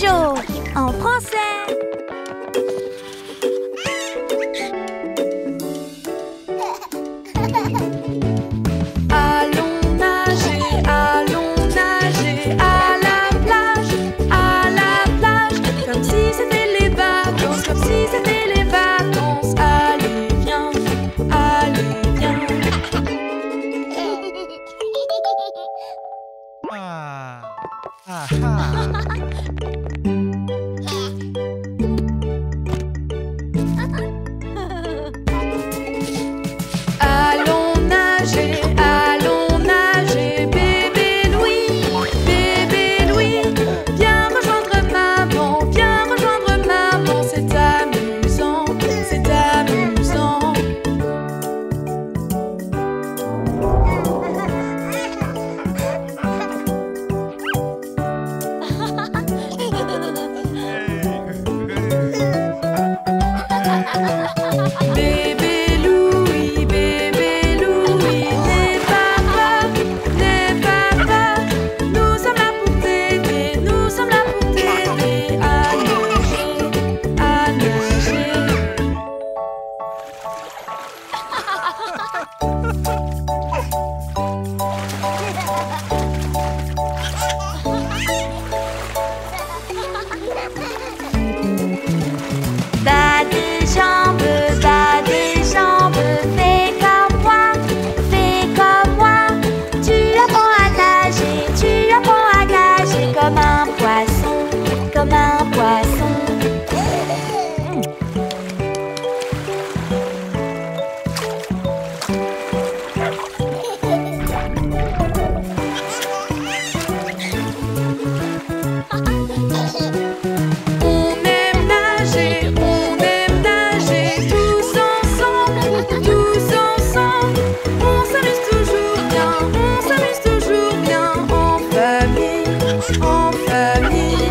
Jojo en français. Allons nager à la plage, comme si c'était les vacances, comme si c'était les vacances. Allez, viens, allez, viens. Allons nager, bébé Louis, viens rejoindre maman, c'est amusant, c'est amusant. Bébé Louis, n'aie pas peur, nous sommes là pour t'aider, à nager. Bas des jambes, fais comme moi. Tu apprends à nager comme un poisson. On aime nager tous ensemble. On s'amuse toujours bien en famille.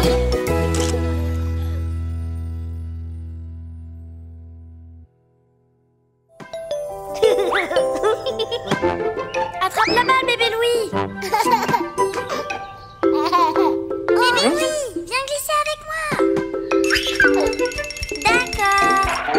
Attrape la balle, bébé Louis. Bébé Louis, viens glisser avec moi. D'accord.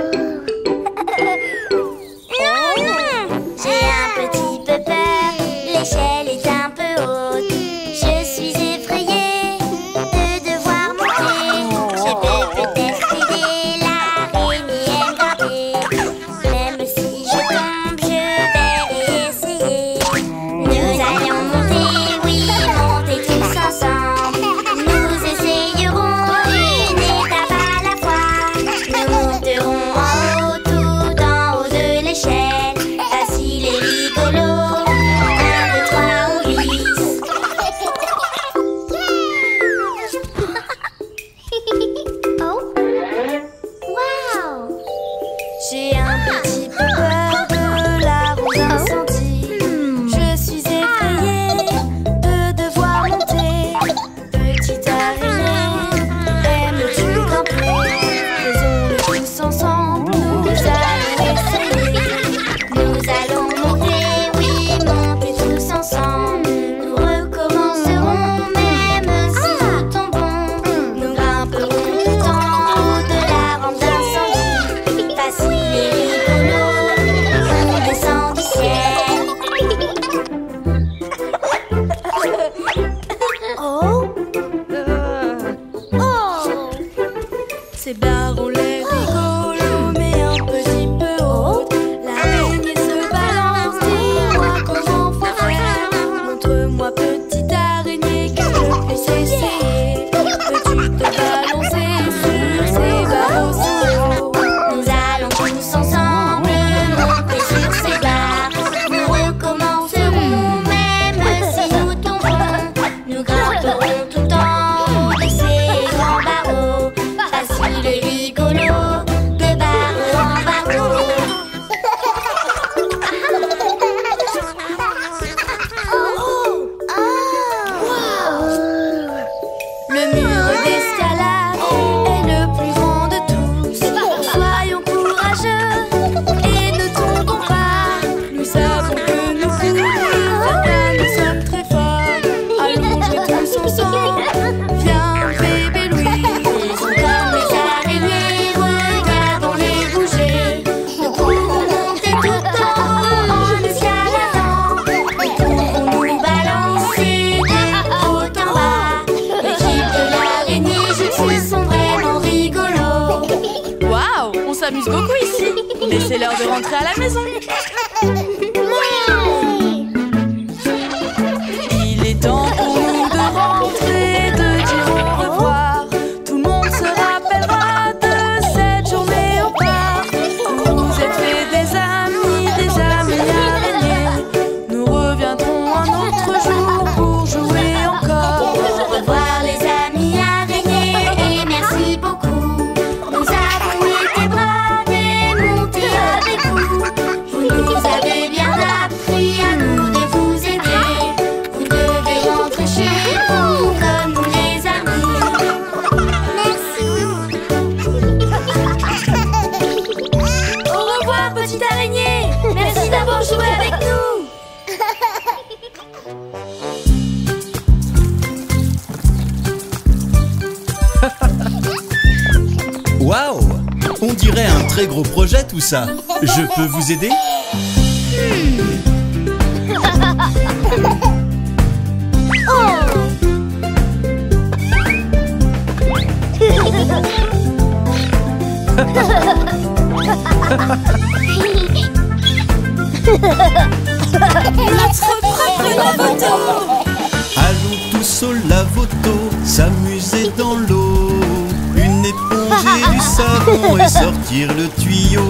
Non, j'ai un petit peu peur. L'échelle est un peu haute. Je suis effrayée de devoir monter. Je peux peut-être aider l'araignée à me grimper. Même si je tombe, je vais essayer. Nous allons monter, oui, monter tous ensemble. Nous essayerons une étape à la fois. Nous monterons en haut, tout en haut de l'échelle. Facile et rigolo. 1, 2, 3, on glisse. Oh, wow! J'ai un petit peu peur de la ronde incendie. Je suis effrayée de devoir monter. Petite araignée, aimes-tu grimper? Faisons-le tous ensemble, nous allons essayer. Nous allons monter, oui, monter tous ensemble. Nous recommencerons, même si nous tombons. Nous grimperons tout en haut de la rampe d'incendie. Facile et rigolo, on descend du ciel. Oh! Oh! Ces barres ont l'air rigolos, mais un petit peu hautes. L'araignée se balance, dis-moi comment faut faire. Montre-moi, petite araignée, que je puisse essayer. Peux-tu te balancer sur ces barres aussi haut? Nous allons tous ensemble monter sur ces barres. Nous recommencerons, même si nous tombons. Nous grimperons tout en haut de ces grands barreaux. Facile et s'amuse beaucoup ici. Mais c'est l'heure de rentrer à la maison. Il est temps pour nous de rentrer, de dire au revoir. Tout le monde se rappellera de cette journée au parc. Vous êtes fait des amis araignées. Nous reviendrons un autre jour pour jouer encore. Au revoir les amis araignées et merci beaucoup. Nous avons été braves et montés avec vous. Vous nous avez bien appris à nous de vous aider. Vous devez rentrer chez vous comme nous les amis. Merci. Au revoir, petite araignée. Merci d'avoir joué avec nous. Waouh! On dirait un très gros projet tout ça. Je peux vous aider? Notre propre lavoto. Allons tous au lavoto, s'amuser dans l'eau. Une éponge et du savon et sortir le tuyau.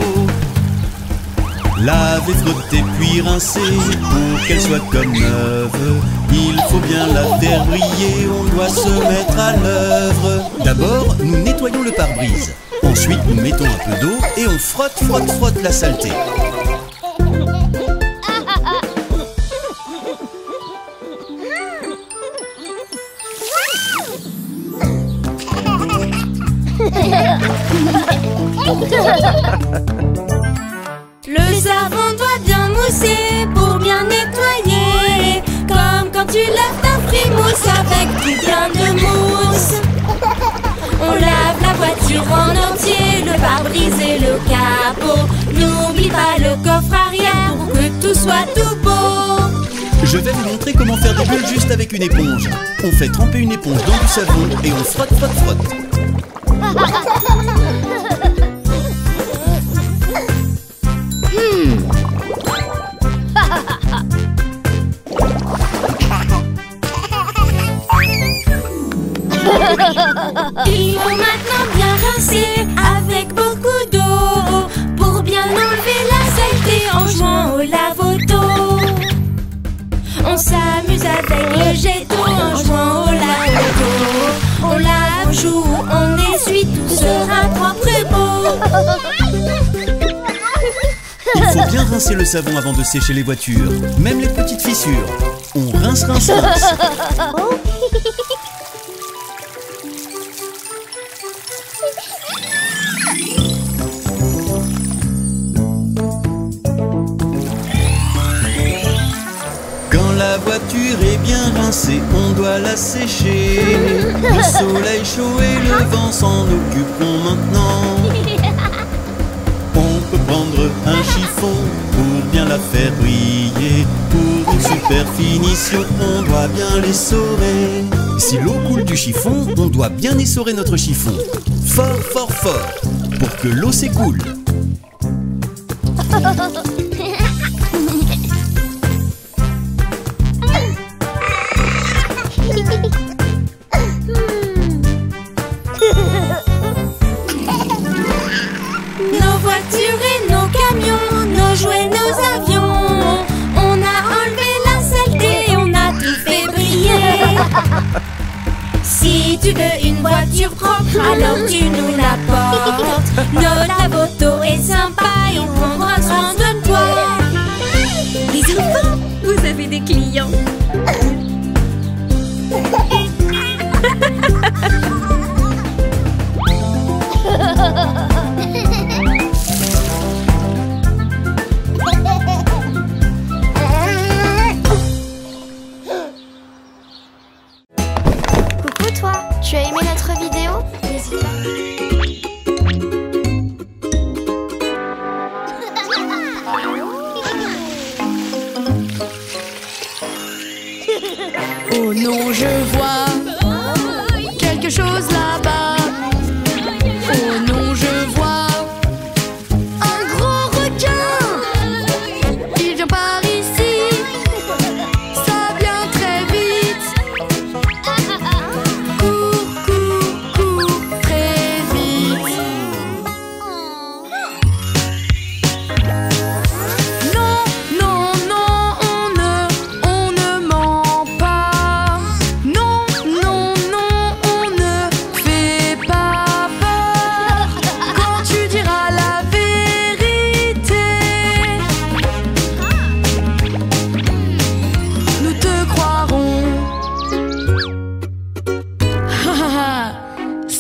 Laver, frotter puis rincer pour qu'elle soit comme neuve. Il faut bien la faire briller, on doit se mettre à l'œuvre. D'abord, nous nettoyons le pare-brise. Ensuite, nous mettons un peu d'eau et on frotte, frotte, frotte la saleté. Le savon doit bien mousser pour bien nettoyer. Comme quand tu laves ta frimousse avec tout plein de mousse. On lave la voiture en entier, le pare-brise et le capot. N'oublie pas le coffre arrière pour que tout soit tout beau. Je vais vous montrer comment faire des bulles juste avec une éponge. On fait tremper une éponge dans du savon et on frotte, frotte, frotte. Il faut maintenant bien rincer avec beaucoup d'eau pour bien enlever la saleté en jouant au lavoto. On s'amuse avec le jet d'eau en jouant au lavoto. On lave, joue, on essuie, tout sera propre et beau. Il faut bien rincer le savon avant de sécher les voitures, même les petites fissures. On rince, rince, rince. Quand la voiture est bien rincée, on doit la sécher. Le soleil chaud et le vent s'en occuperont maintenant. On peut prendre un chiffon pour bien la faire briller. Pour une super finition, on doit bien l'essorer. Si l'eau coule du chiffon, on doit bien essorer notre chiffon. Fort, fort, fort, pour que l'eau s'écoule. Nos voitures et nos camions, nos jouets, nos avions. On a enlevé la saleté, on a tout fait briller. Si tu veux une voiture propre, alors tu nous l'apportes. Notre lavoto est sympa et on prendra soin de toi. Les enfants, vous avez des clients. Coucou toi, tu as aimé notre vidéo? N'hésite pas. Oh non, je vois quelque chose là-bas. Oh non, je vois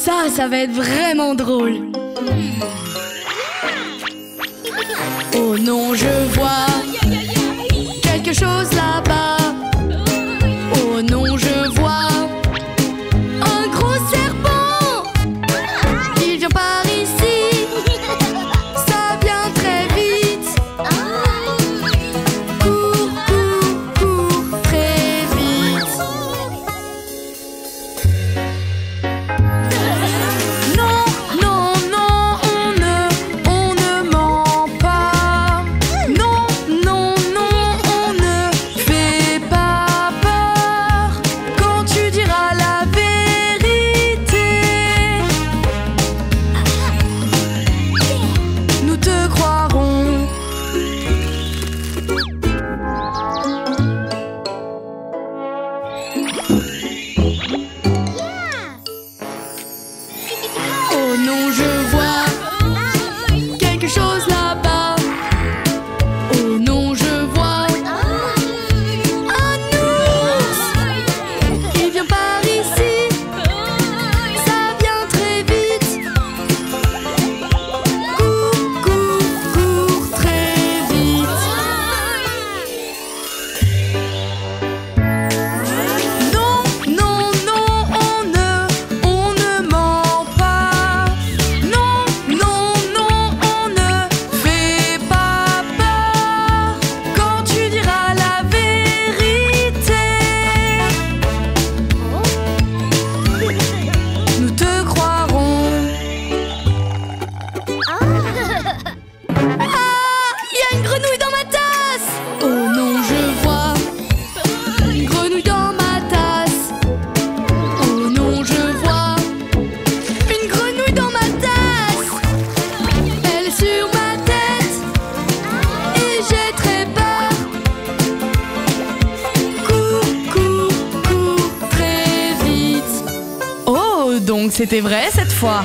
Ça va être vraiment drôle. Oh non, je vois quelque chose là-bas. Oh non, je vois un gros serpent. Il vient par ici. Ça vient très vite. Cours, cours, cours très vite. Non, non, non, on ne ment pas. Non, non, non, on ne fait pas peur. Quand tu diras la vérité, nous te croirons. Oh non, je vois quelque chose là-bas. Oh non, je vois un ours. Il vient par ici. Ça vient très vite. Cours, cours, cours très vite. Non, non, non, on ne ment pas. Non, non, non, on ne fait pas peur. Quand tu diras la vérité, nous te croirons. Ah, il y a une grenouille dans ma tasse. Oh non, je vois une grenouille dans ma tasse. Oh non, je vois une grenouille dans ma tasse. Elle est sur ma tête et j'ai très peur. Cours, cours, cours très vite. Oh, donc c'était vrai cette fois.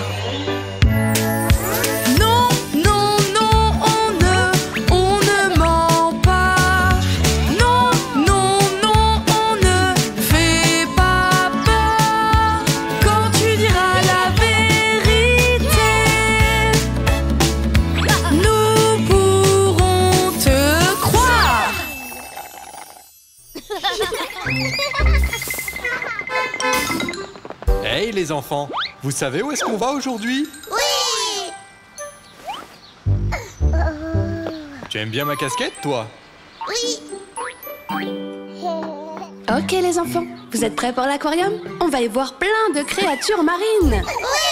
Non, non, non, on ne ment pas. Non, non, non, on ne fait pas peur. Quand tu diras la vérité, nous pourrons te croire. Hey les enfants, vous savez où est-ce qu'on va aujourd'hui? Oui! Tu aimes bien ma casquette, toi? Oui! Ok les enfants, vous êtes prêts pour l'aquarium? On va y voir plein de créatures marines.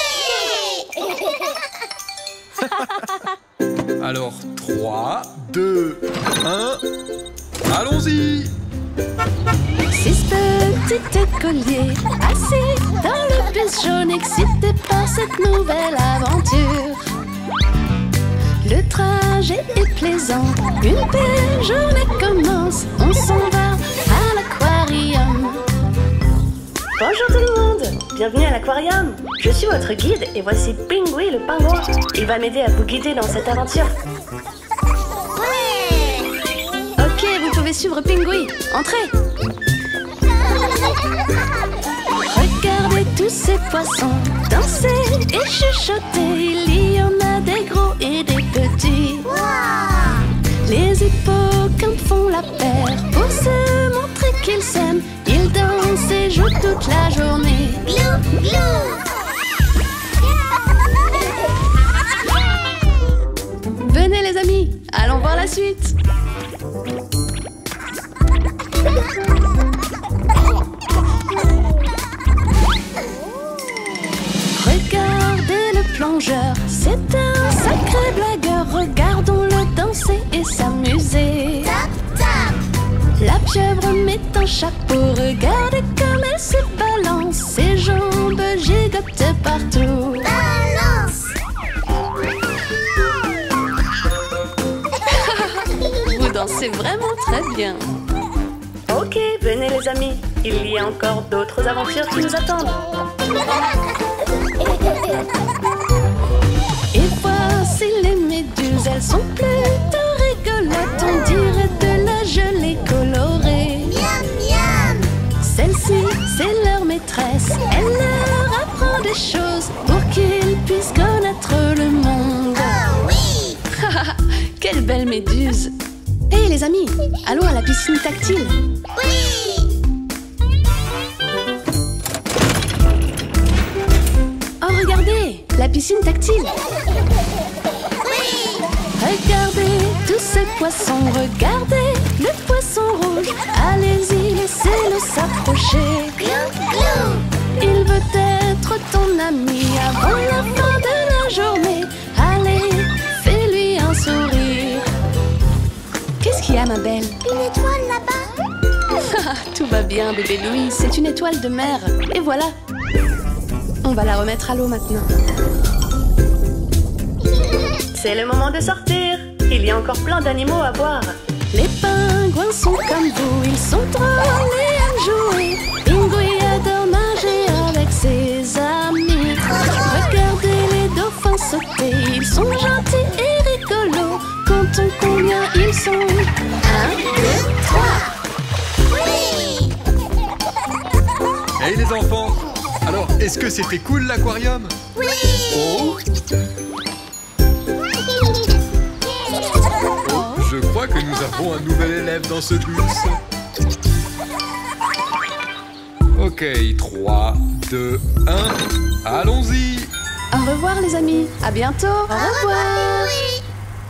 Alors, 3, 2, 1, allons-y! 6 petits écoliers assis dans le bus jaune, excités par cette nouvelle aventure. Le trajet est plaisant, une belle journée commence. On s'en va à l'aquarium. Bonjour tout le monde, bienvenue à l'aquarium. Je suis votre guide et voici Pingui le pingouin. Il va m'aider à vous guider dans cette aventure. Ok, vous pouvez suivre Pingui. Entrez. Regardez tous ces poissons danser et chuchoter. Il y en a des gros et des petits. Les hippocampes font la paire pour se montrer qu'ils s'aiment. Ils dansent et jouent toute la journée. Glou, glou! Venez les amis, allons voir la suite. Regardez le plongeur, c'est un sacré blagueur. Regardons-le danser et s'amuser. Tap, tap! La pieuvre met un chapeau, regardez comme elle se balance. Ses jambes gigotent partout. Balance! Vous dansez vraiment très bien. Ok, venez les amis, il y a encore d'autres aventures qui nous attendent. Et voici les méduses, elles sont plutôt rigolotes. On dirait de la gelée colorée. Miam, miam! Celle-ci, c'est leur maîtresse. Elle leur apprend des choses méduses. Hé les amis, allons à la piscine tactile. Oui! Oh regardez, la piscine tactile. Oui! Regardez tous ces poissons, regardez le poisson rouge. Allez-y, laissez-le s'approcher. Il veut être ton ami avant la fin de la journée. Allez, fais-lui un sourire. Qu'est-ce qu'il y a, ma belle? Une étoile là-bas? Tout va bien, bébé Louis, c'est une étoile de mer. Et voilà. On va la remettre à l'eau maintenant. C'est le moment de sortir. Il y a encore plein d'animaux à voir. Les pingouins sont comme vous, ils sont drôles et aiment jouer. Pingouin adore nager avec ses amis. Regardez les dauphins sauter, ils sont gentils et rigolos. Comptons combien ils sont. 1, 2, 3. Oui! Hey les enfants! Alors, est-ce que c'était cool l'aquarium? Oui! Oh! Je crois que nous avons un nouvel élève dans ce bus. Ok, 3, 2, 1, allons-y! Au revoir les amis, à bientôt. Au revoir. Oui!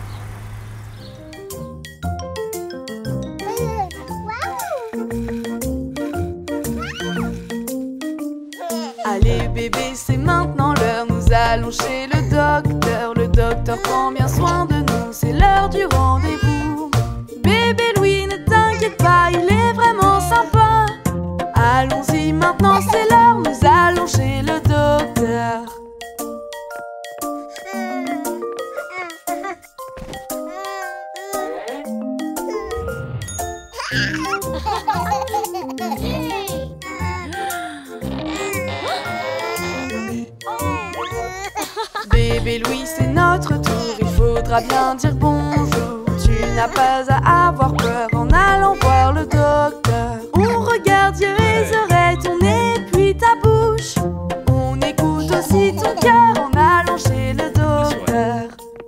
Allez bébé, c'est maintenant l'heure, nous allons chez le docteur. Le docteur prend bien soin de nous, c'est l'heure du rendez-vous. Bébé Louis, ne t'inquiète pas, il est vraiment sympa. Allons-y maintenant, c'est l'heure, nous allons chez le docteur. Bébé Louis, c'est notre tour, il faudra bien dire bonjour. Tu n'as pas à avoir peur en allant voir le docteur. On regarde yeux et oreilles, ton nez puis ta bouche. On écoute aussi ton cœur en allant chez le docteur.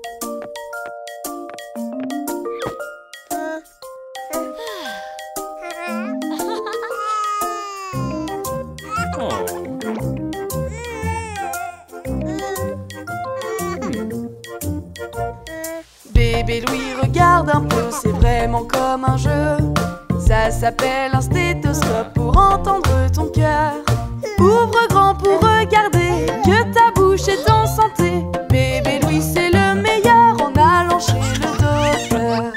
Bébé Louis, regarde un peu, c'est vraiment comme un jeu. Ça s'appelle un stéthoscope pour entendre ton cœur. Ouvre grand pour regarder que ta bouche est en santé. Bébé Louis, c'est le meilleur en allant chez le docteur.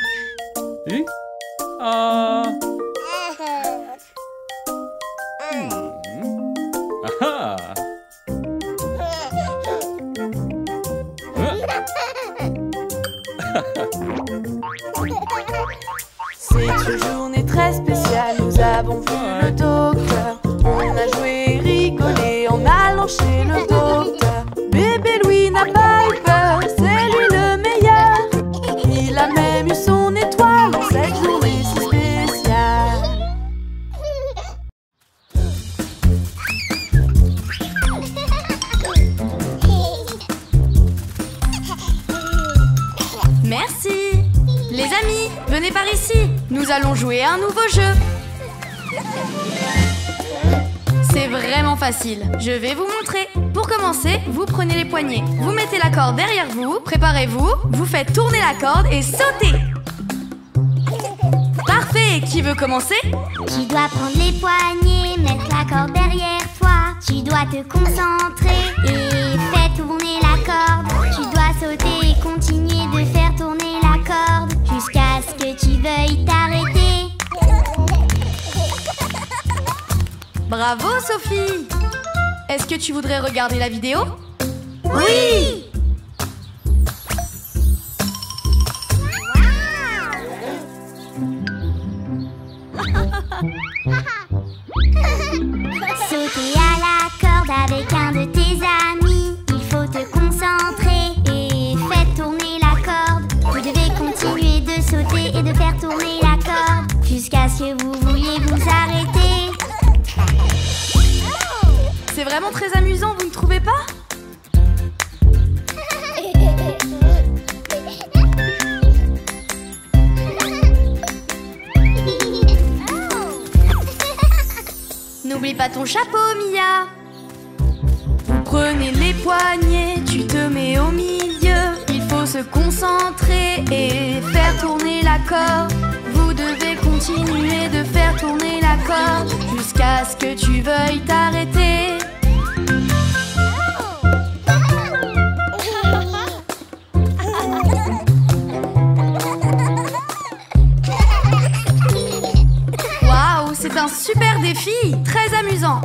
C'est une journée très spéciale, nous avons vu le docteur. On a joué et rigolé en allant chez le docteur. Bébé Louis n'a pas eu peur, c'est lui le meilleur. Il a même eu son étoile dans cette journée si spéciale. Merci. Les amis, venez par ici. Nous allons jouer à un nouveau jeu. C'est vraiment facile. Je vais vous montrer. Pour commencer, vous prenez les poignets. Vous mettez la corde derrière vous. Préparez-vous. Vous faites tourner la corde et sautez. Parfait. Qui veut commencer? Tu dois prendre les poignets, mettre la corde derrière toi. Tu dois te concentrer et faire tourner la corde. Tu dois sauter et continuer de faire tourner la corde jusqu'à ce que tu veuilles t'arrêter. Bravo Sophie. Est-ce que tu voudrais regarder la vidéo? Oui! Sauter à la corde avec un de tes amis. Il faut te concentrer et faire tourner la corde. Vous devez continuer de sauter et de faire tourner la corde jusqu'à ce que vous vouliez vous arrêter. C'est vraiment très amusant, vous ne trouvez pas? N'oublie pas ton chapeau, Mia. Vous prenez les poignets, tu te mets au milieu. Il faut se concentrer et faire tourner la corde. Vous devez continuer de faire tourner la corde jusqu'à ce que tu veuilles t'arrêter. Waouh, c'est un super défi, très amusant.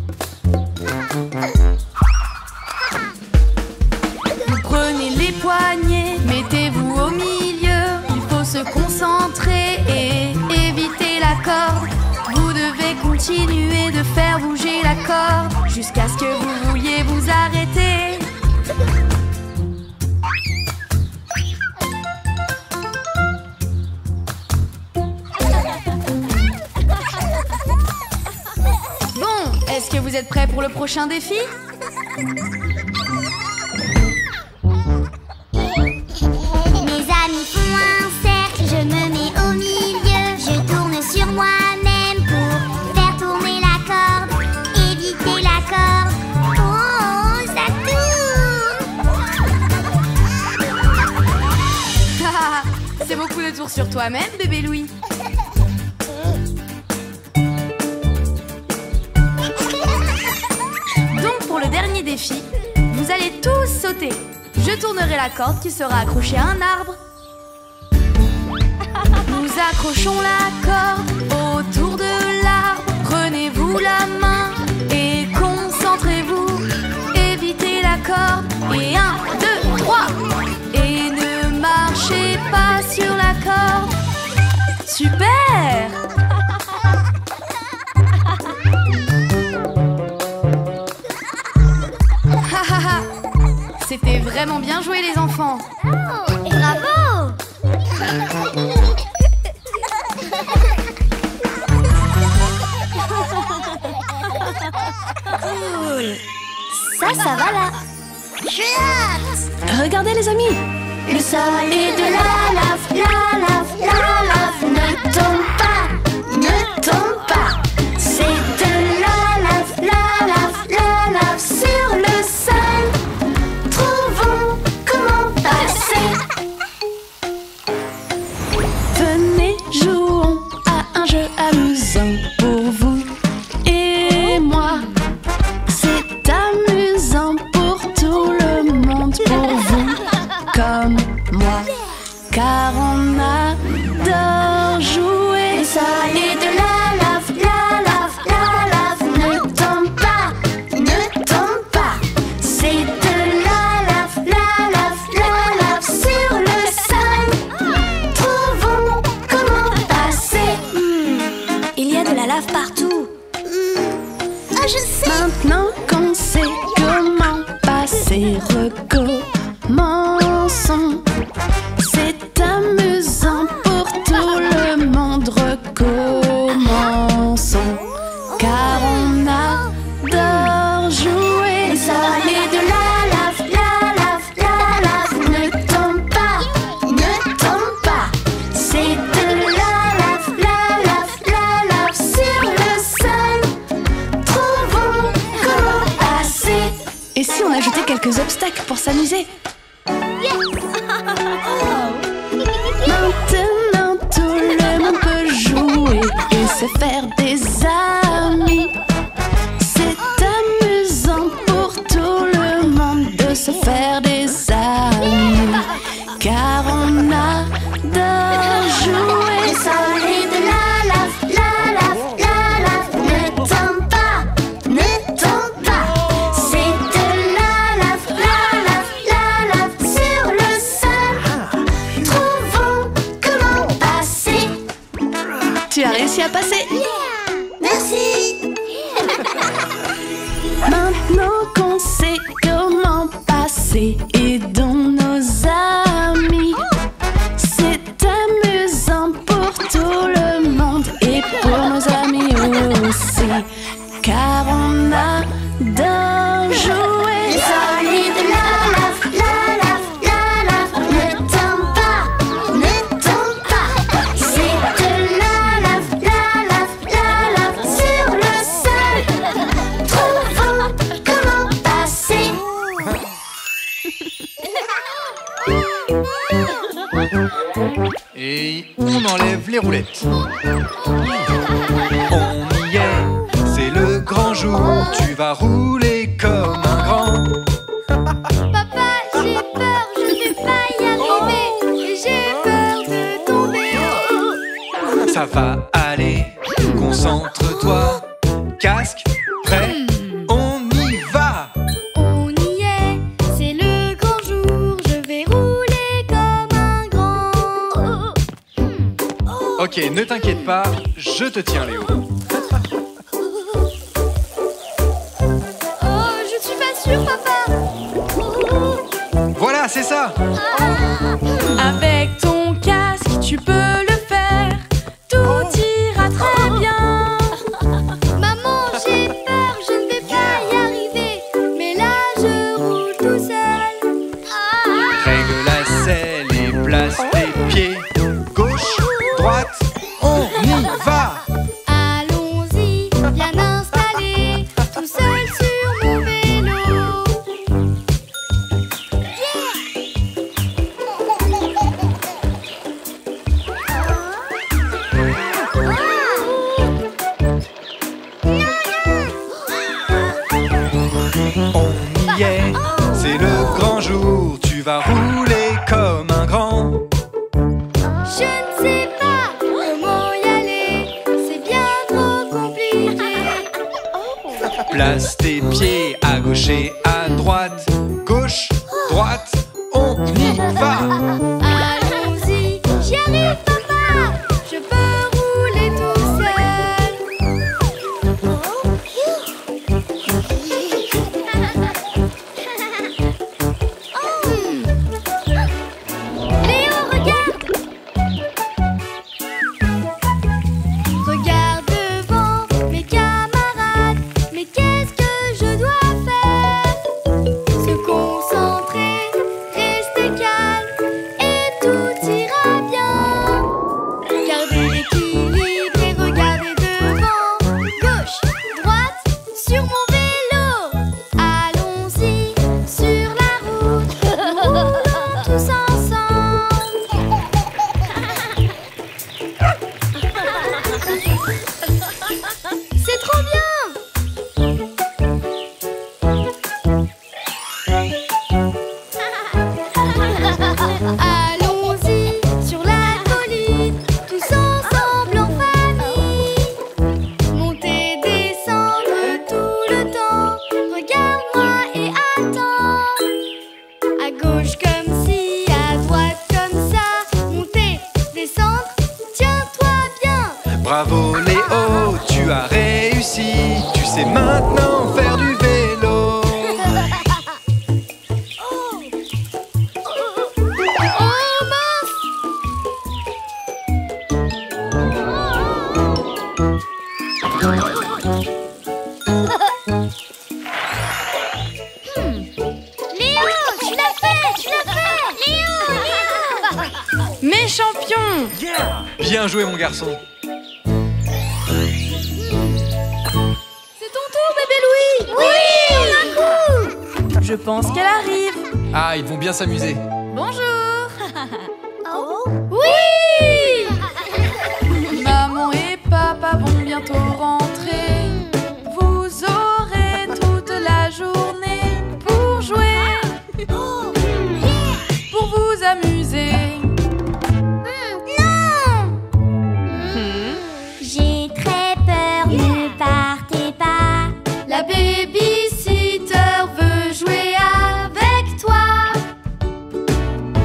Vous prenez les poignets, mettez-vous au milieu. Il faut se concentrer et éviter la corde. Vous devez continuer de faire bouger la corde jusqu'à ce que vous vouliez vous arrêter. Bon, est-ce que vous êtes prêts pour le prochain défi ? Mes amis font un cercle, je me mets au milieu. Je tourne sur moi-même pour faire tourner la corde, éviter la corde. Oh, ça tourne! C'est beaucoup de tours sur toi-même, bébé Louis. Donc pour le dernier défi, vous allez tous sauter. Je tournerai la corde qui sera accrochée à un arbre. Nous accrochons la corde autour de l'arbre. Prenez-vous la main et concentrez-vous. Évitez la corde. Et 1, 2, 3. Et ne marchez pas sur la corde. Super! C'était vraiment bien joué, les enfants. Bravo! Cool. Ça va là. J'ai hâte. Regardez les amis. Le sol est de la lave, la lave, la lave. Ne tombe pas, ne tombe pas. C'est de la lave, la lave, la lave sur le sol. Trouvons comment passer. Venez, jouons à un jeu amusant pour vous et moi. C'est amusant pour tout le monde, pour vous comme moi. Car on adore jouer. Le sol est de la lave, la lave, la lave. Ne tombe pas, ne tombe pas. C'est de la lave, la lave, la lave sur le sol. Trouvons comment passer. Il y a de la lave partout. Ah, je sais. Maintenant qu'on sait comment passer, recommençons. C'est amusant pour tout le monde, recommençons. Car on adore jouer. Le sol est de la lave, la lave, la lave. Ne tombe pas, ne tombe pas. C'est de la lave, la lave, la lave sur le sol. Trouvons comment passer. Et si on ajoutait quelques obstacles pour s'amuser? Maintenant tout le monde peut jouer et se faire des amis. C'est amusant pour tout le monde de se faire des amis. Car on adore jouer. Le sol est de la lave, la lave, la lave. Ne tombe pas, ne tombe pas. C'est de la lave, la lave, la lave sur le sol. Trouvons comment passer. Tu as réussi à passer. Merci. Maintenant qu'on sait comment passer, aidons nos amis. C'est amusant pour tout le monde et pour nos amis aussi. Car on adore jouer. Le sol est de la lave, la lave, la lave. Ne tombe pas, ne tombe pas. C'est de la lave, la lave, la lave sur le sol. Et on enlève les roulettes. On y est, c'est le grand jour. Tu vas rouler comme un grand. Papa, j'ai peur, je ne vais pas y arriver. J'ai peur de tomber. Ça va aller, concentre-toi. Casque, prêt, on y va. On y est, c'est le grand jour. Je vais rouler comme un grand. Ok, ne t'inquiète pas, je te tiens Léo. Oh, je suis pas sûre, papa. Voilà, c'est ça. Avec ton casque, tu peux le faire. Tout ira très bien. Maman, j'ai peur, je ne vais pas y arriver. Mais là, je roule tout seul. Règle la selle et place tes pieds. Gauche, droite, on y va. Allons-y, bien installé, tout seul sur mon vélo. On y est, c'est le grand jour. Tu vas rouler comme un grand. Je ne sais pas comment y aller, c'est bien trop compliqué. Place tes pieds à gauche et à droite. Gauche, droite, on y va. Allons-y, j'y arrive, papa. Je peux rouler tout seul. Léo, regarde. Regarde devant mes camarades. Mais qu'est-ce que je dois faire? Se concentrer, rester calme et tout ira bien. Gardez l'équilibre et regardez devant. Gauche, droite, sur mon vélo. Allons-y, sur la route, roulons tous ensemble. C'est trop bien! Allons-y sur la colline, tous ensemble en famille. Monter, descendre tout le temps. Regarde-moi et attends. À gauche comme ci, à droite comme ça. Monter, descendre, tiens-toi bien. Bravo Léo, tu as réussi. Tu sais maintenant faire du vélo. Oh mince! Léo, tu l'as fait! Léo! Mes champions! Bien joué mon garçon. C'est ton tour, bébé Louis! Oui, on a coup! Je pense qu'elle arrive. Ah, ils vont bien s'amuser. Bonjour! Oui! Maman et papa vont bientôt rentrer. Vous aurez toute la journée pour jouer, pour vous amuser. Non! J'ai très peur, ne partez pas. La babysitter veut jouer avec toi.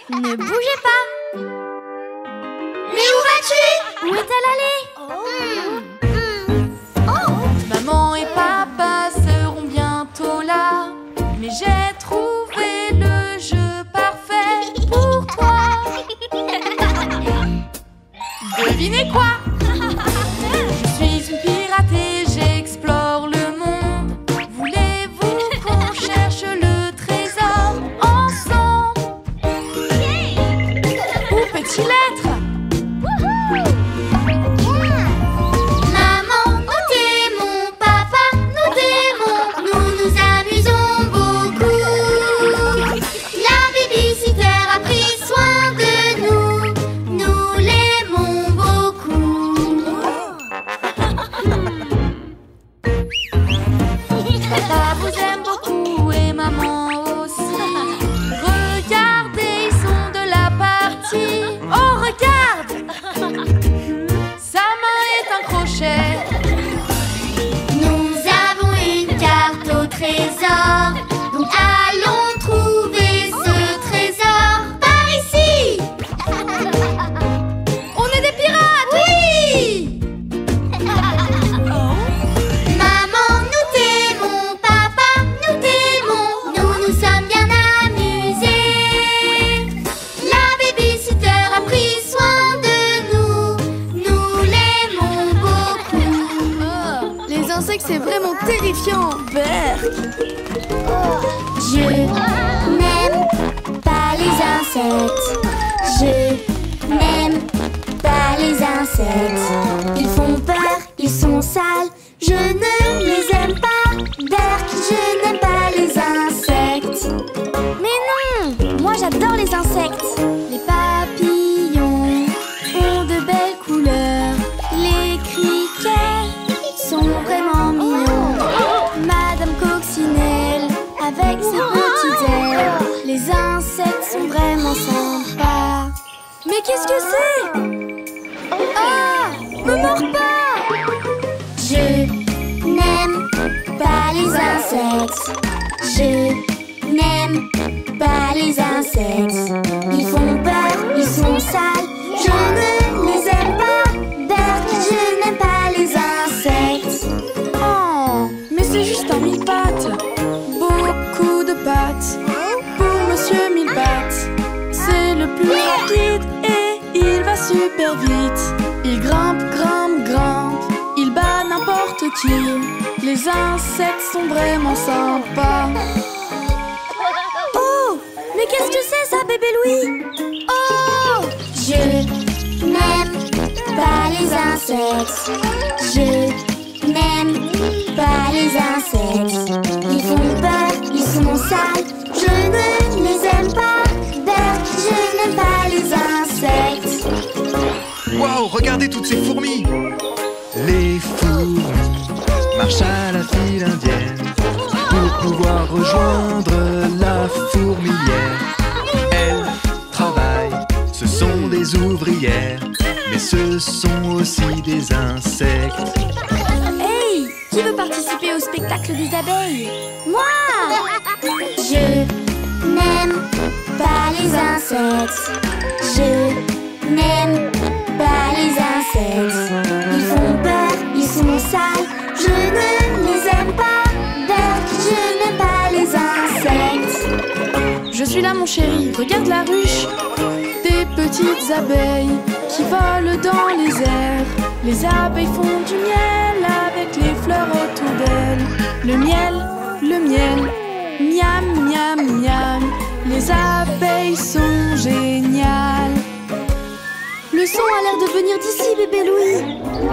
Ne bougez pas. Mais où vas-tu? Où est-elle allée? Maman et papa seront bientôt là, mais j'ai trouvé le jeu parfait pour toi. Devinez quoi? Je suis une pirate et j'explore le monde. Voulez-vous qu'on cherche le trésor ensemble? Où peut-il être? Maman, nous t'aimons, papa, nous t'aimons, nous nous amusons beaucoup. La babysitter a pris soin de nous, nous l'aimons beaucoup. Papa vous aime beaucoup et maman aussi. Regardez, ils sont de la partie. Oh, regarde! Sa main est un crochet. Nous avons une carte au trésor, donc allons trouver ce trésor par ici. On est des pirates! Oui! Maman, nous t'aimons, papa, nous t'aimons, nous nous sommes bien amusés. La babysitter a pris soin de nous, nous l'aimons beaucoup. Les insectes, c'est vraiment terrifiant. Berk. Je n'aime pas les insectes. Je n'aime pas les insectes. Ils font peur, ils sont sales. Je ne les aime pas. Berk, je n'aime pas les insectes. Mais non, moi j'adore les insectes. Les papillons ont de belles couleurs. Les criquets sont vraiment mignons. Madame Coccinelle avec ses petites ailes. Les insectes sont vraiment sympas. Mais qu'est-ce que c'est? Ah, me mords pas! Je n'aime pas les insectes. Je n'aime pas les insectes. Ils font peur, ils sont sales. Je ne les aime pas. Berk, je n'aime pas les insectes. Oh, mais c'est juste un mille-pattes. Beaucoup de pattes. Pour Monsieur Mille-Pattes. C'est le plus rapide et il va super vite. Il grimpe, grimpe, grimpe. Il bat n'importe qui. Les insectes sont vraiment sympas. Oh, mais qu'est-ce que c'est ça, bébé Louis? Oh, je n'aime pas les insectes. Je n'aime pas les insectes. Ils font peur, ils sont sales. Je ne les aime pas. Berk, je n'aime pas les insectes. Waouh, regardez toutes ces fourmis! Les fourmis marchent à la file indienne pour pouvoir rejoindre la fourmilière. Elles travaillent, ce sont des ouvrières, mais ce sont aussi des insectes. Hey, qui veut participer au spectacle des abeilles? Moi! Je n'aime pas les insectes. Je n'aime pas les insectes. Ils font peur, ils sont sales. Je ne les aime pas. Berk, je n'aime pas les insectes. Je suis là, mon chéri. Regarde la ruche. Des petites abeilles qui volent dans les airs. Les abeilles font du miel avec les fleurs autour d'elles. Le miel, miam, miam, miam. Les abeilles sont géniales. Le son a l'air de venir d'ici, bébé Louis.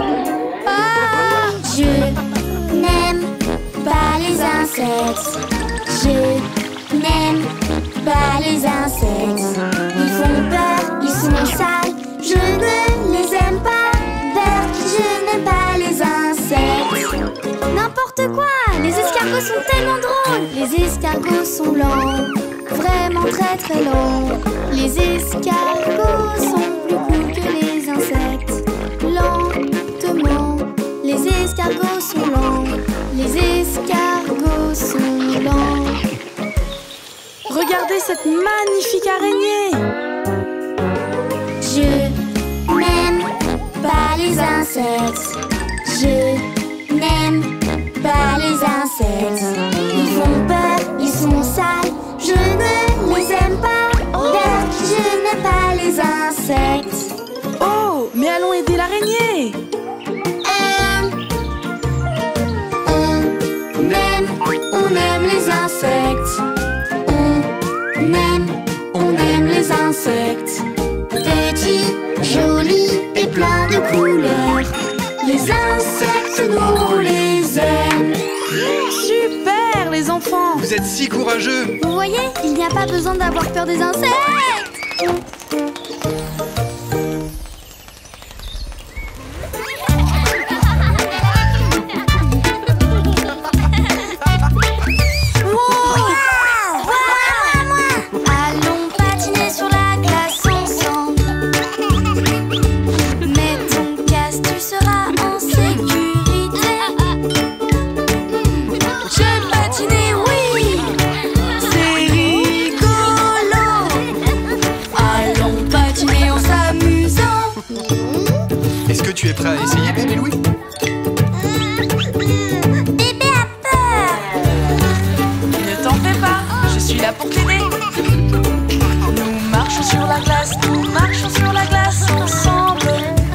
Ah! Je n'aime pas les insectes. Je n'aime pas les insectes. Ils font peur, ils sont sales. Je ne les aime pas. Berk, je n'aime pas les insectes. N'importe quoi, les escargots sont tellement drôles. Les escargots sont lents, vraiment très très lents. Les escargots sont plus cool que les insectes. Lentement, les escargots sont lents. Les escargots sont lents. Regardez cette magnifique araignée. les insectes. Je n'aime pas les insectes. Ils font peur, ils sont sales. Je ne les aime pas. Je n'aime pas les insectes. Oh, mais allons aider l'araignée. On aime les insectes. On aime les insectes. Petits, jolis et pleins de couleurs. Les insectes, nous les aime. Super, les enfants. Vous êtes si courageux. Vous voyez, il n'y a pas besoin d'avoir peur des insectes. Allons patiner sur la glace ensemble. Mets ton casque, tu seras en sécurité. J'aime patiner, oui, c'est rigolo. Allons patiner en s'amusant. Est-ce que tu es prêt à essayer, bébé Louis? Bébé a peur. Ne t'en fais pas, je suis là pour t'aider. Nous marchons sur la glace, nous marchons sur la glace ensemble.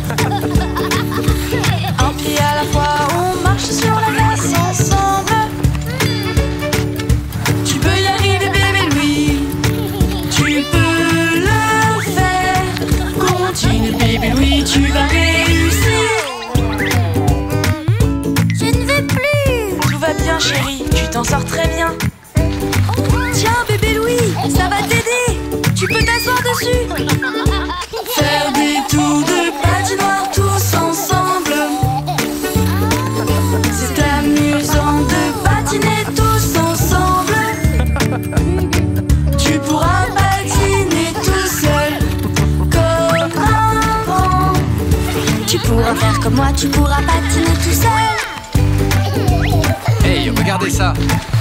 Un pied à la fois, on marche sur la glace ensemble. Tu peux y arriver, bébé Louis. Tu peux le faire. Continue, bébé Louis, tu vas réussir. Je ne veux plus. Tout va bien, chérie, tu t'en sors très bien. Tiens, bébé Louis, ça va t'aider. Tu peux t'asseoir dessus. Faire des tours de patinoire tous ensemble. C'est amusant de patiner tous ensemble. Tu pourras patiner tout seul, comme avant. Tu pourras faire comme moi, tu pourras patiner tout seul. Hey, regardez ça.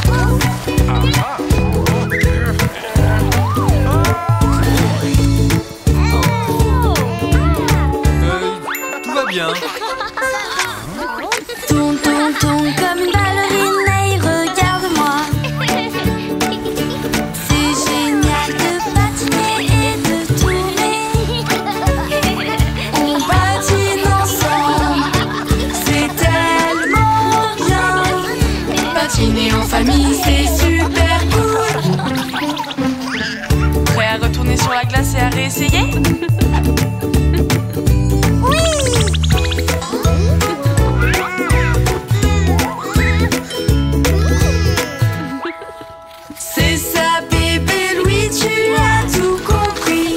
Tout va bien. Tourne, tourne, tourne comme une ballerine. Hey, regarde-moi. C'est génial de patiner et de tourner. On patine ensemble. C'est tellement bien. Patiner en famille, c'est super cool. Prêt à retourner sur la glace et à réessayer? C'est ça, bébé Louis, tu as tout compris.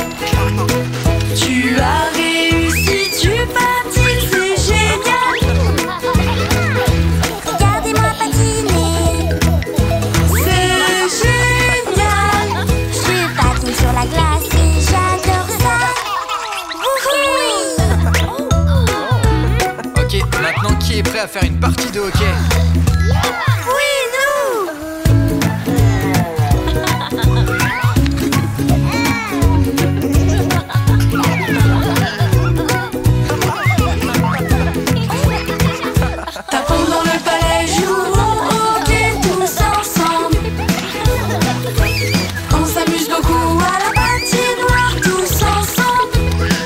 Tu as réussi, tu patines, c'est génial. Regardez-moi patiner. C'est génial. Je patine sur la glace et j'adore ça. Oui. Ok, maintenant qui est prêt à faire une partie de hockey? Oui, nous. Tapons dans le palais, jouons au hockey tous ensemble. On s'amuse beaucoup à la patinoire tous ensemble.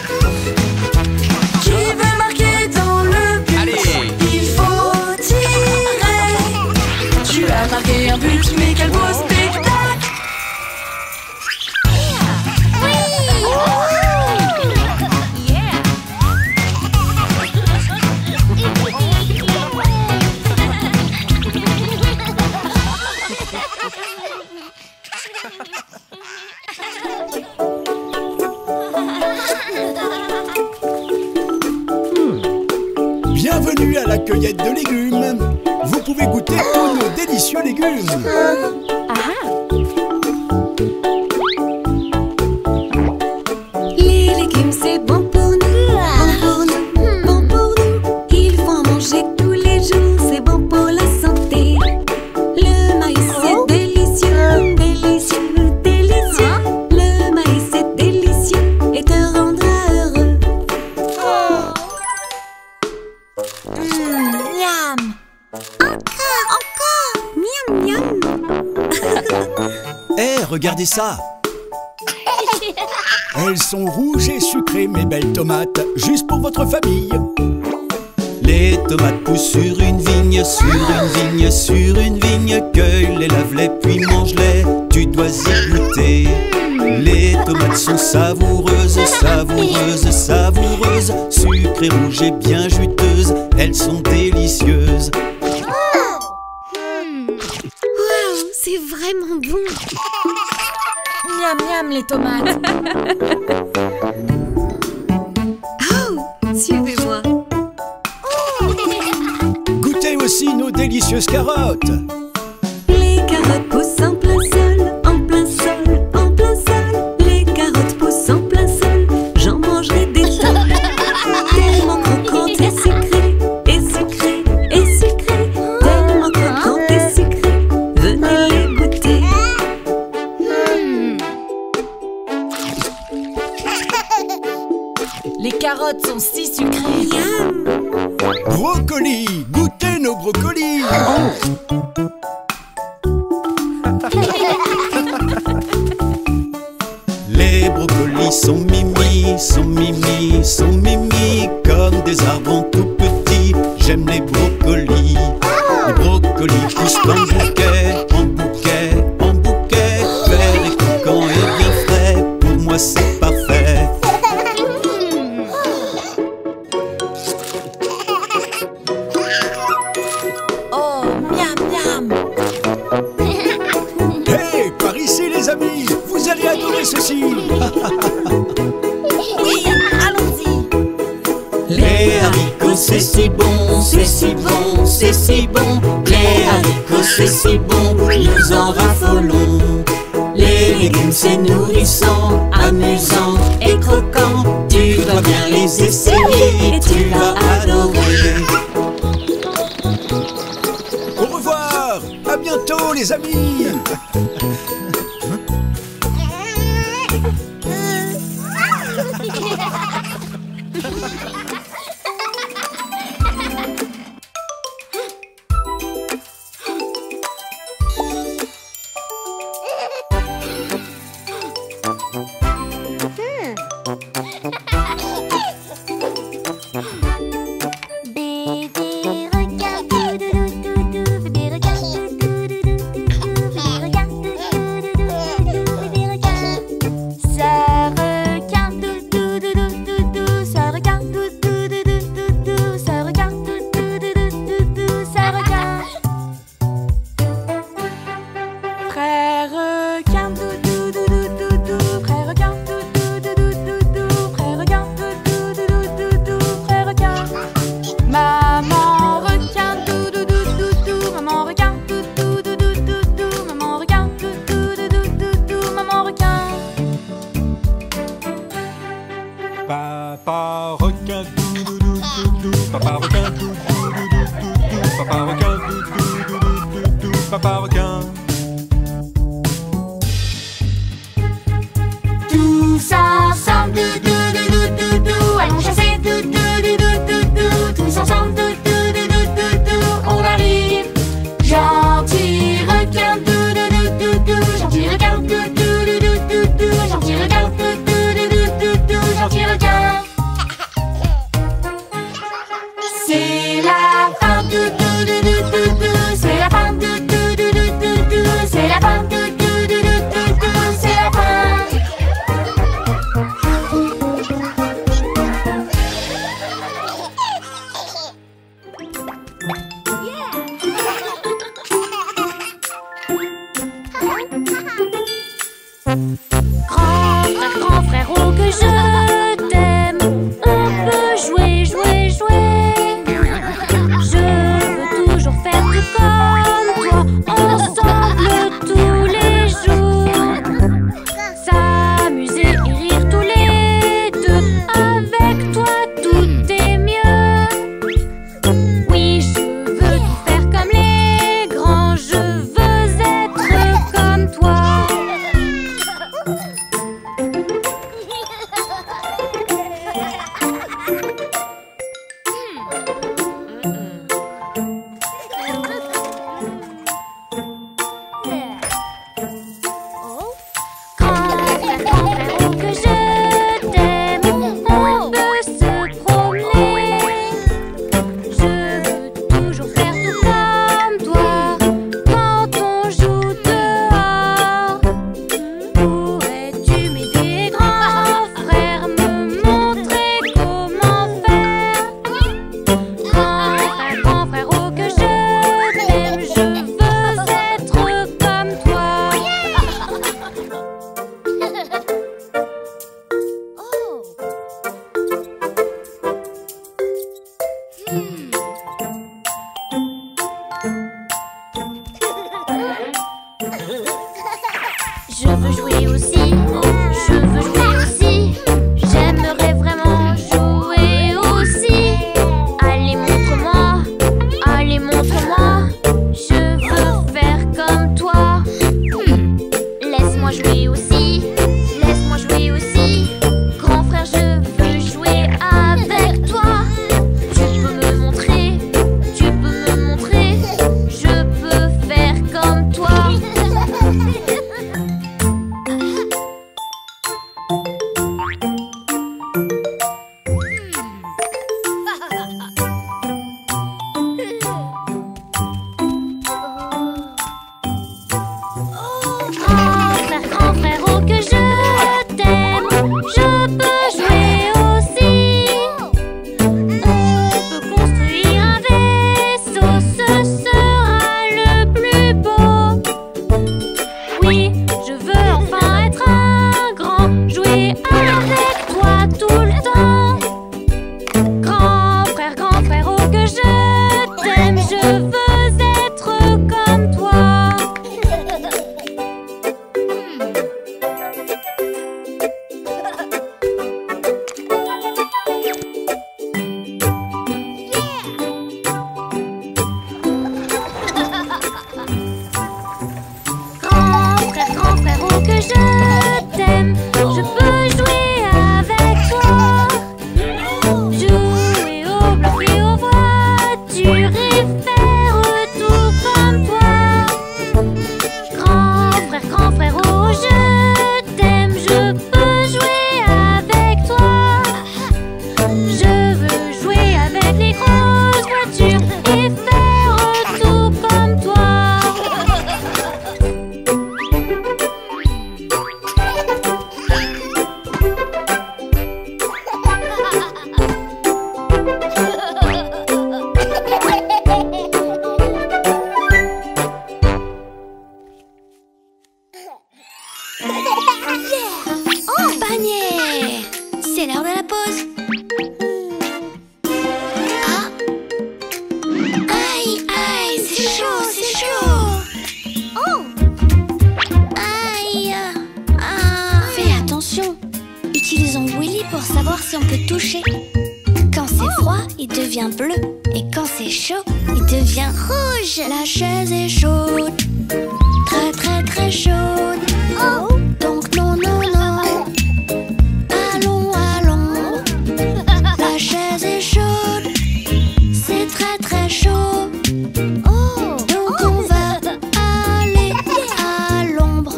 Qui veut marquer dans le but? Allez. Il faut tirer. Tu as marqué un but, mais quel beau spectacle. Bienvenue à la cueillette de légumes. Vous pouvez goûter tous nos délicieux légumes. Les légumes, c'est bon pour nous. Bon pour nous, bon pour nous. Il faut en manger tous les jours, c'est bon pour la santé. Le maïs, c'est délicieux, délicieux, délicieux. Le maïs, c'est délicieux et te rendra heureux. regardez ça. Elles sont rouges et sucrées, mes belles tomates, juste pour votre famille. Les tomates poussent sur une vigne, sur une vigne, sur une vigne. Cueille-les, lave-les, puis mange-les, tu dois y goûter. Les tomates sont savoureuses, savoureuses, savoureuses. Sucrées, rouges et bien juteuses, elles sont délicieuses. Waouh, c'est vraiment bon. Miam miam les tomates. Oh, suivez-moi. Goûtez aussi nos délicieuses carottes. Les carottes poussent en plein sol, en plein sol, en plein sol. Les carottes poussent en plein sol, j'en mangerai des tonnes. Tellement croquantes et sucrées, et sucrées, et sucrées. Tellement croquantes et sucrées, venez les goûter. Les carottes sont si sucrées. Miam. Brocolis, goûtez nos brocolis. Les brocolis sont mimi, sont mimi, sont mimi. Comme des arbres en tout petits, j'aime les brocolis. Les brocolis poussent en bouquet, en bouquet, en bouquet. Vert et croquant et bien frais, pour moi c'est parfait. Oh, miam miam. Hey, par ici les amis, vous allez adorer ceci. Oui, allons-y. Les haricots c'est si bon, c'est si bon, c'est si bon. Les haricots c'est si bon, nous en raffolons. Les légumes c'est nourrissant, amusant et croquant. Tu dois bien les essayer et tu vas adorer. Au revoir, à bientôt les amis. Bébé regarde, doudou, bébé regarde, doudou, bébé regarde, doudou, bébé regarde. Ça regarde, doudou, ça regarde, doudou, ça regarde, doudou, ça regarde. Frère regarde, doudou, frère regarde, doudou, frère regarde, doudou, frère regarde. Maman regarde, maman regarde, maman regarde, maman regarde. Papa requin, papa requin, papa requin, papa requin. Tous ensemble, allons chasser, tous ensemble, on arrive. Gentil requin, gentil requin, gentil requin, gentil requin. C'est la fin, c'est la fin, c'est la fin, c'est la fin. Grand frère, oh que je t'aime. On peut jouer, jouer, jouer. Je veux toujours faire tout comme toi, ensemble tous les jours. S'amuser et rire tous les deux. Avec toi tout est mieux. Oui, je veux tout faire comme les grands. Je veux être comme toi. Attention, utilisons Willy pour savoir si on peut toucher. Quand c'est froid, il devient bleu. Et quand c'est chaud, il devient rouge. La chaise est chaude, très très très chaude. Oh, donc non, non, non. Allons, allons. La chaise est chaude, c'est très très chaud. Oh, donc on va aller à l'ombre.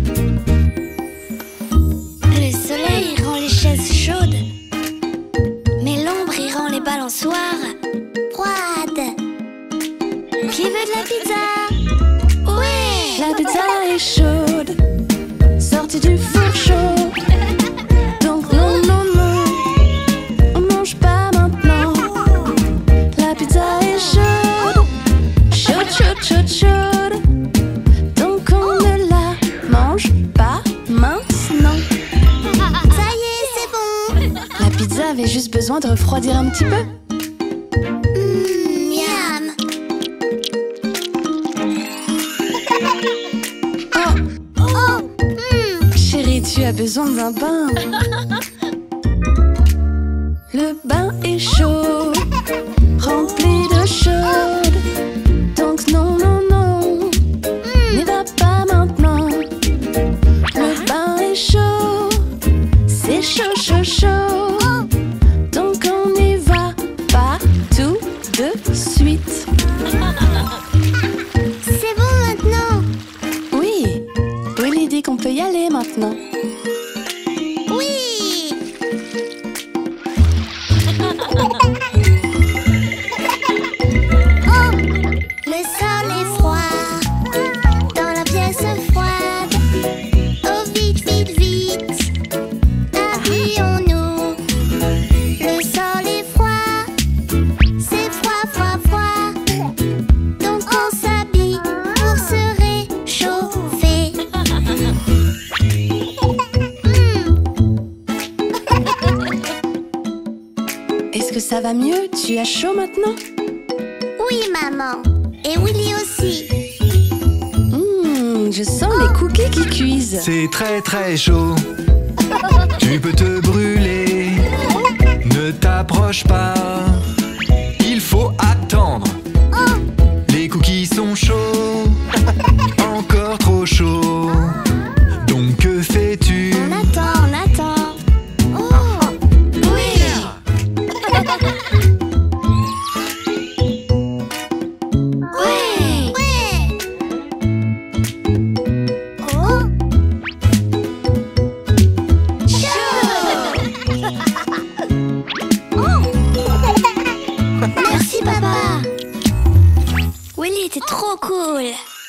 Le soleil rend les chaises chaudes, mais l'ombre y rend les balançoires froides. Qui veut de la pizza? Ouais! La pizza est chaude, sortie du four chaud. Donc non, non, non, on mange pas maintenant. La pizza est chaude, chaude, chaude, chaude, chaude. Donc on ne la mange pas maintenant. Ça y est, c'est bon! La pizza avait juste besoin de refroidir un petit peu. Miam! Oh! Chérie, tu as besoin d'un bain. Le bain est chaud, rempli d'eau chaude. Donc non, non, non, n'y va pas maintenant. Le bain est chaud, c'est chaud, chaud, chaud. Donc on n'y va pas tout de suite. C'est bon maintenant! Oui, Willy dit qu'on peut y aller maintenant. Oui! Oh! Le sol est froid dans la pièce froide. Oh, vite, vite, vite! Habillons-nous. Le sol est froid, c'est froid, froid, froid. Donc on s'habille pour se réchauffer. Est-ce que ça va mieux? Tu as chaud maintenant? Oui, maman. Et Willy aussi. Je sens les cookies qui cuisent. C'est très très chaud. Tu peux te brûler. Ne t'approche pas. Il faut attendre. Les cookies sont chauds. Encore trop chauds. Donc que fais-tu? On attend, on attend. Oh! Oui! Ouais! Ouais! Oh! Chaud! Oh! Merci, papa! Willy était trop cool!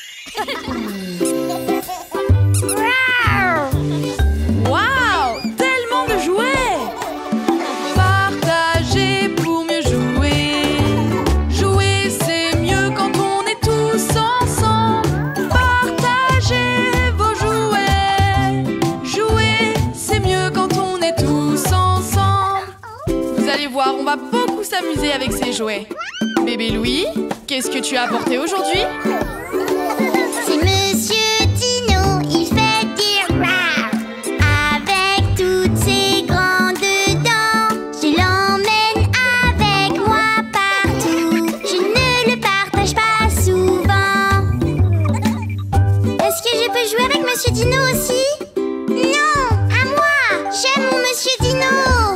Waouh! Tellement de jouets! Partager pour mieux jouer. Jouer, c'est mieux quand on est tous ensemble. Partagez vos jouets. Jouer, c'est mieux quand on est tous ensemble. Vous allez voir, on va beaucoup s'amuser avec ces jouets. Bébé Louis, qu'est-ce que tu as apporté aujourd'hui? C'est Monsieur Dino, il fait dire rah avec toutes ses grandes dents. Je l'emmène avec moi partout. Je ne le partage pas souvent. Est-ce que je peux jouer avec Monsieur Dino aussi? Non, à moi. J'aime mon Monsieur Dino.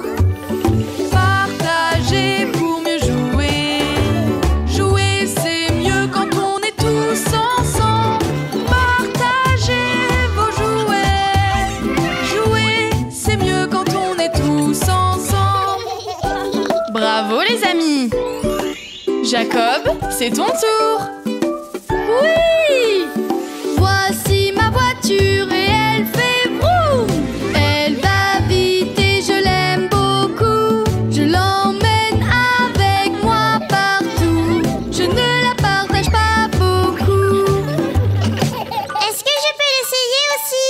Partager pour mieux jouer. Jouer, c'est mieux quand on est tous ensemble. Partagez vos jouets. Jouer, c'est mieux quand on est tous ensemble. Bravo les amis. Jacob, c'est ton tour. Oui! Voici ma voiture et elle fait vroom. Elle va vite et je l'aime beaucoup. Je l'emmène avec moi partout. Je ne la partage pas beaucoup. Est-ce que je peux l'essayer aussi?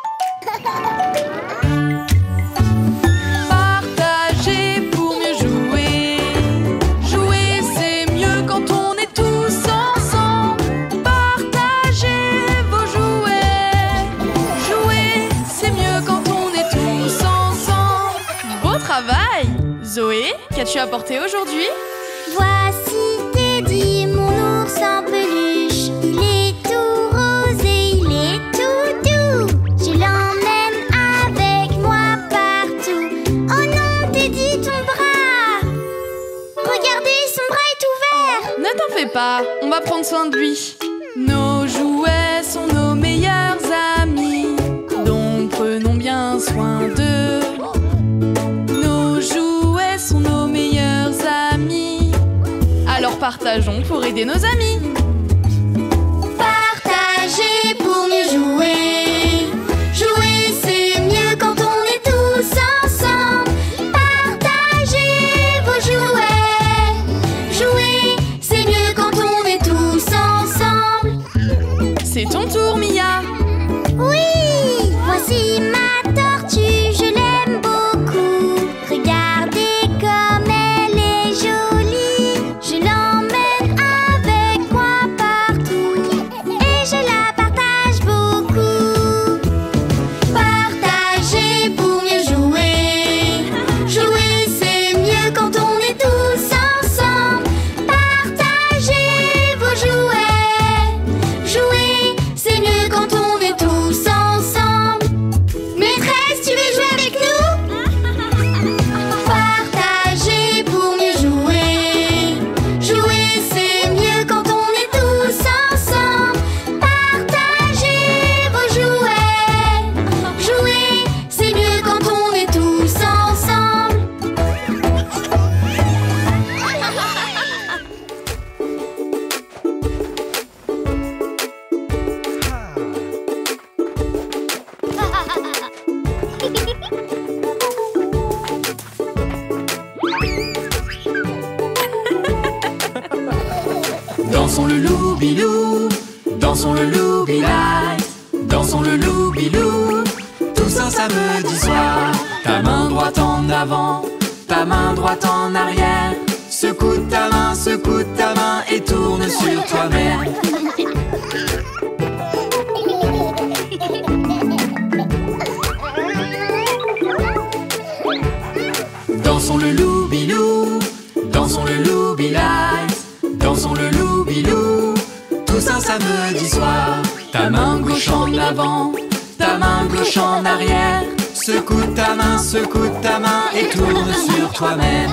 Partager pour mieux jouer. Jouer, c'est mieux quand on est tous ensemble. travail! Zoé, qu'as-tu apporté aujourd'hui? Voici Teddy, mon ours en peluche. Il est tout rose et il est tout doux. Je l'emmène avec moi partout. Oh non, Teddy, ton bras! Regardez, son bras est ouvert! Ne t'en fais pas, on va prendre soin de lui. Nos jouets sont nos meilleurs amis, donc prenons bien soin d'eux. Nos jouets sont nos meilleurs amis, alors partageons pour aider nos amis. Partagez pour mieux jouer. Jouer, c'est mieux quand on est tous ensemble. Partagez vos jouets. Jouer, c'est mieux quand on est tous ensemble. C'est ton tour, Mia. Oui, voici ma tortue, je l'aime beaucoup. Regardez comme elle est jolie. Je l'emmène avec moi partout et je la partage beaucoup. Partagez pour mieux jouer. Jouer, c'est mieux quand on est tous ensemble. Partagez vos jouets. Jouer, c'est mieux quand on est tous ensemble. Maîtresse, tu veux jouer avec nous? Partagez pour mieux jouer. Jouer, c'est mieux quand on est tous ensemble. Partagez vos jouets. Jouer, c'est mieux quand on est tous ensemble. Dansons le loubilou, dansons le loubi-light, dansons le loubilou, tous un samedi soir. Ta main droite en avant, ta main droite en arrière. Secoue ta main et tourne sur toi-même. Dansons le loubilou, dansons le loubi-light, dansons le loubilou, tous un samedi soir. Ta main gauche en avant, ta main gauche en arrière. Secoue ta main et tourne sur toi-même.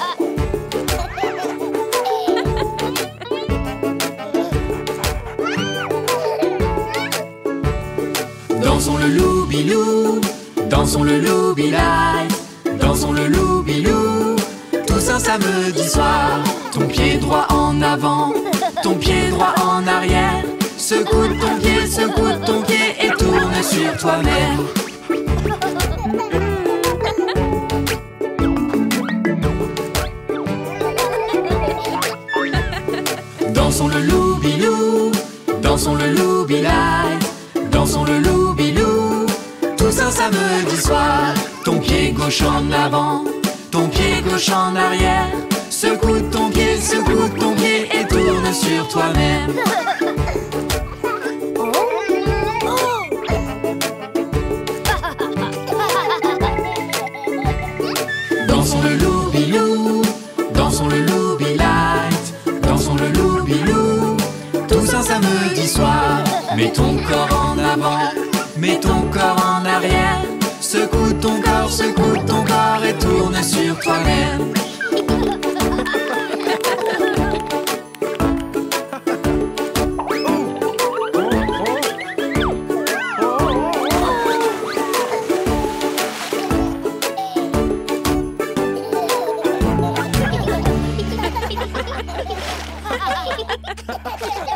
Dansons le loubilou, dansons le loubi-light, dansons le loubilou, tous un samedi soir. Ton pied droit en avant, ton pied droit en arrière. Secoue ton pied et tourne sur toi-même. Dansons le loubilou, dansons le loubi-light, dansons le loubilou, tous un samedi soir. Ton pied gauche en avant, ton pied gauche en arrière. Secoue ton pied et tourne sur toi-même. Dansons le loubilou, dansons le loubi-light, dansons le loubilou, tous un samedi soir. Mets ton corps en avant, mets ton corps en arrière. Secoue ton corps et tourne sur toi-même. Ha ha ha ha!